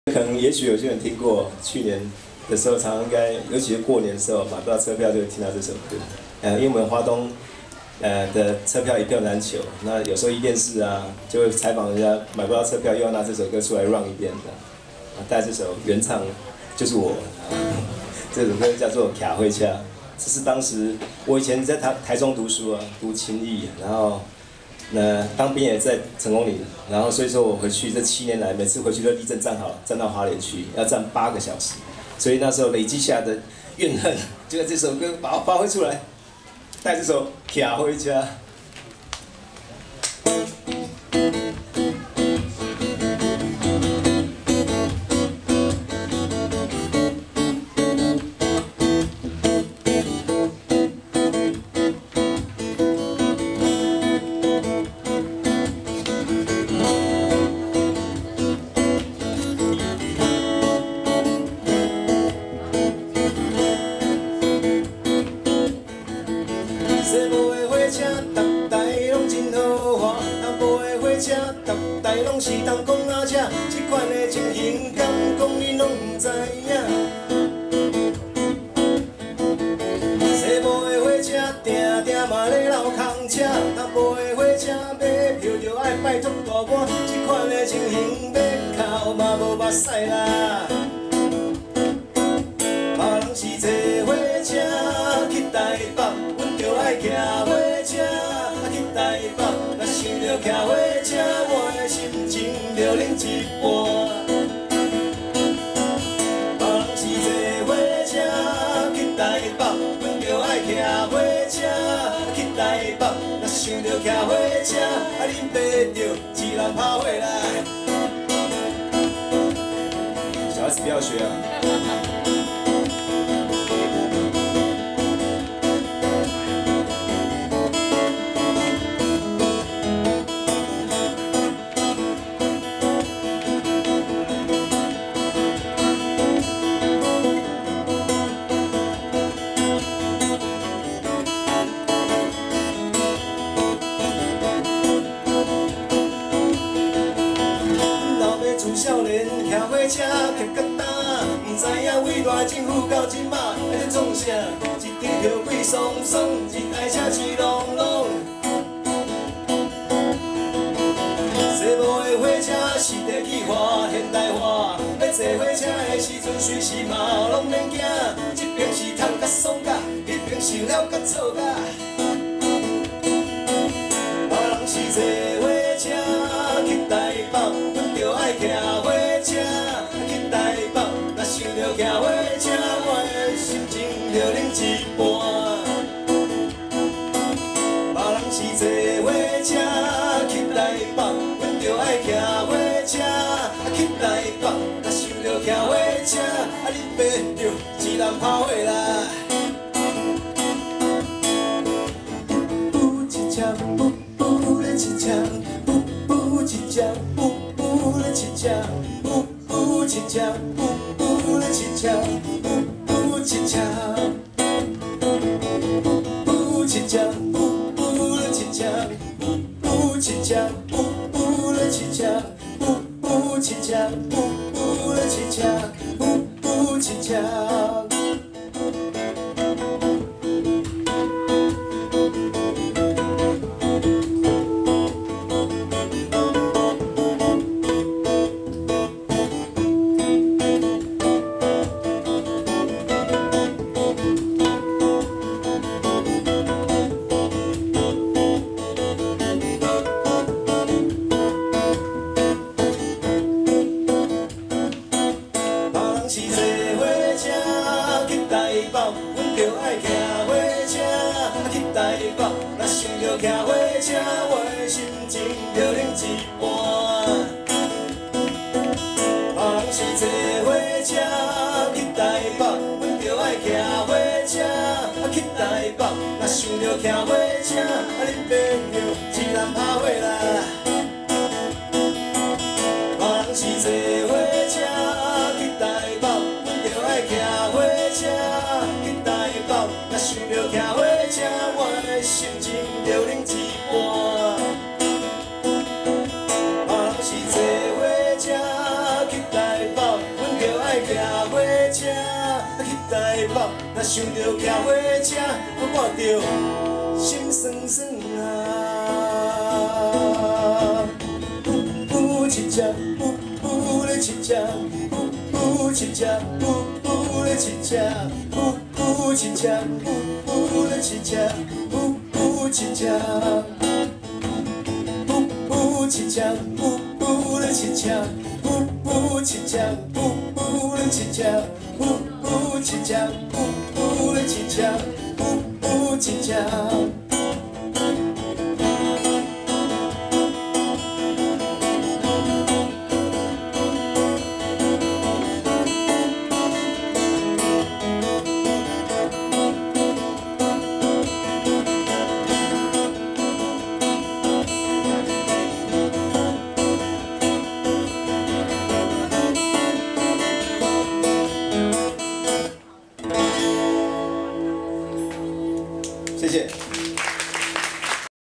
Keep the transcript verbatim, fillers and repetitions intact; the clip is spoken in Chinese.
可能也许有些人听过，去年的时候常常应该，尤其是过年的时候买不到车票就会听到这首歌。呃，因为我们花东呃的车票一票难求，那有时候一电视啊就会采访人家买不到车票，又要拿这首歌出来 run 一遍的。啊，带这首原唱就是我，啊、这首歌叫做《卡灰恰》，这是当时我以前在台台中读书啊，读勤艺，然后。 那当兵也在成功岭，然后所以说我回去这七年来，每次回去都立正站好，站到花莲去，要站八个小时，所以那时候累积下的怨恨，就在这首歌把它发挥出来，带这首《卡回家》。 西部的火车，逐台拢真豪华；南部的火车，逐台拢是东公仔车。这款的情形，敢讲你拢唔知影？西部的火车，定定嘛咧流空车；南部的火车，买票就爱拜托大官。这款的情形，要哭嘛无目屎啦。别人是坐火车去台北。 就爱骑火车去台北，若想着骑火车，我的心情就冷一半。别人是坐火车去台北，阮就爱骑火车去台北。若想着骑火车，啊恁爸就自然跑回来。小孩子不要学啊！少年骑火车骑到担，唔知影未来政府到即马还在创啥？一张票贵爽爽，一台车气隆隆。西部的火车是地气化、现代化，要坐火车的时阵随时嘛拢免惊。这边是通甲爽甲，迄边想了甲错甲。别人是坐火车去台北。 就爱骑火车去台北，若想着骑火车，我的心情就冷一半。别人是坐火车去台北，阮就爱骑火车去台北。若想着骑火车，啊恁爸就自然跑回来。噗噗一枪，噗噗的一枪，噗噗一枪，噗。 噗的一枪，噗噗一枪，噗噗的一枪，噗噗一枪，噗噗一枪，噗噗的一枪，噗噗一枪，噗噗的一枪，噗噗一枪，噗噗的一枪，噗噗一枪。 阮就爱骑火车去台北，若想着骑火车，我的心情就冷一半。别人是坐火车去台北，阮就爱骑火车去台北，若想着骑火车，啊恁爸就自然跑回来。别人是坐火车去台北，阮就爱骑火车。 若想着骑火车，我的心情就冷一半。别人是坐火车去台北。 若想着行火车，我看着心酸酸啊。呜呜七只，呜呜咧七只，呜呜七只，呜呜咧七只，呜呜七只，呜呜咧七只，呜呜七只。 呜七只，呜呜咧七只，呜呜七只，呜呜咧七只，呜呜七只，呜呜咧七只，呜呜七只。谢谢。